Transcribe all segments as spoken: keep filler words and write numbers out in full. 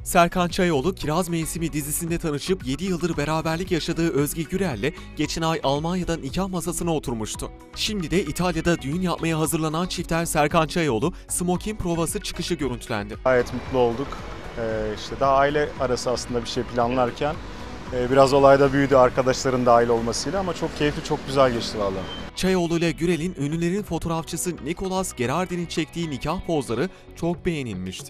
Serkan Çayoğlu, Kiraz Mevsimi dizisinde tanışıp yedi yıldır beraberlik yaşadığı Özge Gürel'le geçen ay Almanya'da nikah masasına oturmuştu. Şimdi de İtalya'da düğün yapmaya hazırlanan çifter Serkan Çayoğlu, smoking provası çıkışı görüntülendi. Gayet mutlu olduk. Ee, işte daha aile arası aslında bir şey planlarken e, biraz olayda büyüdü arkadaşların dahil olmasıyla ama çok keyifli, çok güzel geçti vallahi. Çayoğlu ile Gürel'in ünlülerin fotoğrafçısı Nicolas Gerardin'in çektiği nikah pozları çok beğenilmişti.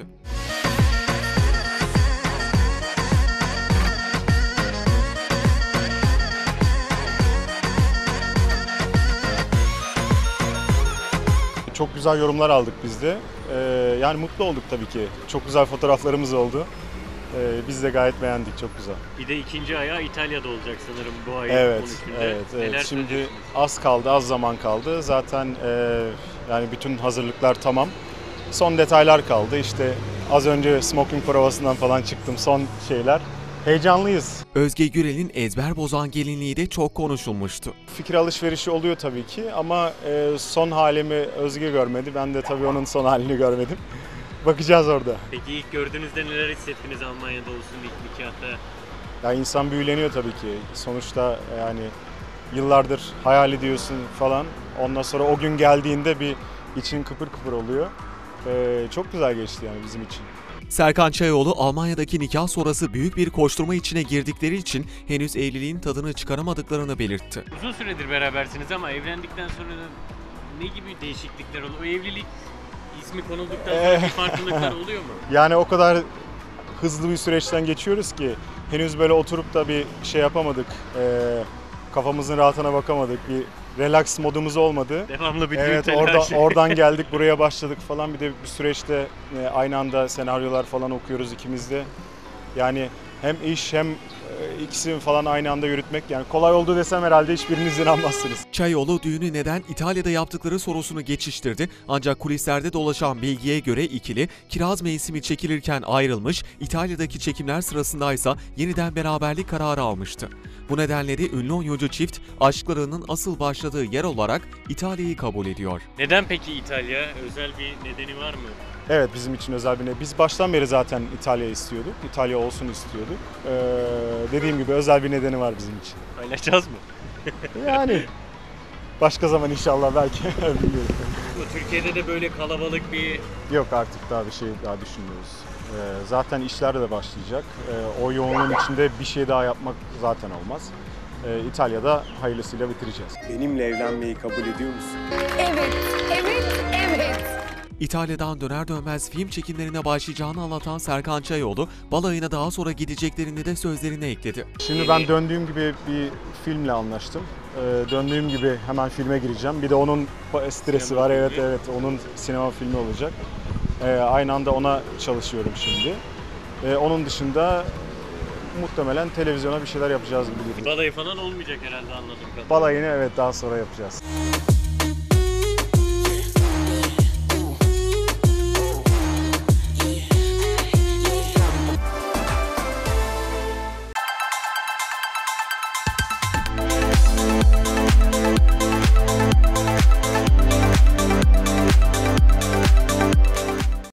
Çok güzel yorumlar aldık biz de. Ee, yani mutlu olduk tabii ki. Çok güzel fotoğraflarımız oldu. Ee, biz de gayet beğendik, çok güzel. Bir de ikinci ayağı İtalya'da olacak sanırım bu ayın Evet, on üçünde. evet, evet. Neler Şimdi az kaldı, az zaman kaldı. Zaten e, yani bütün hazırlıklar tamam. Son detaylar kaldı. İşte az önce smoking provasından falan çıktım. Son şeyler. Heyecanlıyız. Özge Gürel'in ezber bozan gelinliği de çok konuşulmuştu. Fikir alışverişi oluyor tabii ki ama e, son halimi Özge görmedi. Ben de tabii onun son halini görmedim. Bakacağız orada. Peki ilk gördüğünüzde neler hissettiniz Almanya'da olsun ilk nikahta? Ya insan büyüleniyor tabii ki. Sonuçta yani yıllardır hayal ediyorsun falan. Ondan sonra o gün geldiğinde bir için kıpır kıpır oluyor. Ee, çok güzel geçti yani bizim için. Serkan Çayoğlu, Almanya'daki nikah sonrası büyük bir koşturma içine girdikleri için henüz evliliğin tadını çıkaramadıklarını belirtti. Uzun süredir berabersiniz ama evlendikten sonra ne gibi değişiklikler oluyor? O evlilik ismi konulduktan sonra bir farklılıklar oluyor mu? Yani o kadar hızlı bir süreçten geçiyoruz ki henüz böyle oturup da bir şey yapamadık. Ee, kafamızın rahatına bakamadık. Bir relax modumuz olmadı. Devamlı bir düğün Evet, telaşı. orada, oradan geldik, buraya başladık falan. Bir de bir süreçte e, aynı anda senaryolar falan okuyoruz ikimiz de. Yani hem iş hem e, ikisini falan aynı anda yürütmek yani kolay oldu desem herhalde hiçbiriniz inanmazsınız. Çayoğlu düğünü neden İtalya'da yaptıkları sorusunu geçiştirdi, ancak kulislerde dolaşan bilgiye göre ikili Kiraz Mevsimi çekilirken ayrılmış, İtalya'daki çekimler sırasındaysa yeniden beraberlik kararı almıştı. Bu nedenle de ünlü oyuncu çift aşklarının asıl başladığı yer olarak İtalya'yı kabul ediyor. Neden peki İtalya? Özel bir nedeni var mı? Evet, bizim için özel bir ne. Biz baştan beri zaten İtalya istiyorduk. İtalya olsun istiyorduk. Ee, dediğim gibi özel bir nedeni var bizim için. Paylaşacağız mı? Yani başka zaman inşallah belki bilmiyorum. Türkiye'de de böyle kalabalık bir... Yok, artık daha bir şey daha düşünmüyoruz. Ee, zaten işler de başlayacak. Ee, o yoğunluğun içinde bir şey daha yapmak zaten olmaz. Ee, İtalya'da hayırlısıyla bitireceğiz. Benimle evlenmeyi kabul ediyor musun? Evet, evet, evet. İtalya'dan döner dönmez film çekimlerine başlayacağını anlatan Serkan Çayoğlu, balayına daha sonra gideceklerini de sözlerine ekledi. Şimdi ben döndüğüm gibi bir filmle anlaştım. Ee, döndüğüm gibi hemen filme gireceğim. Bir de onun stresi Sinema var. Evet filmi. evet, onun sinema filmi olacak. Ee, aynı anda ona çalışıyorum şimdi. Ee, onun dışında muhtemelen televizyona bir şeyler yapacağız gibi. Balayı falan olmayacak herhalde anladığım kadarıyla. Balayını evet daha sonra yapacağız.